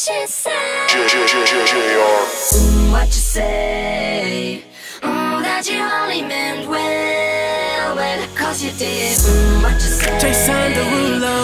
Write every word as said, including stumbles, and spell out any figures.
she say? J J J J J R. Mm, what you say? Mm, that you only meant well, well, cause you did. Mm, what you say? Jason Derulo.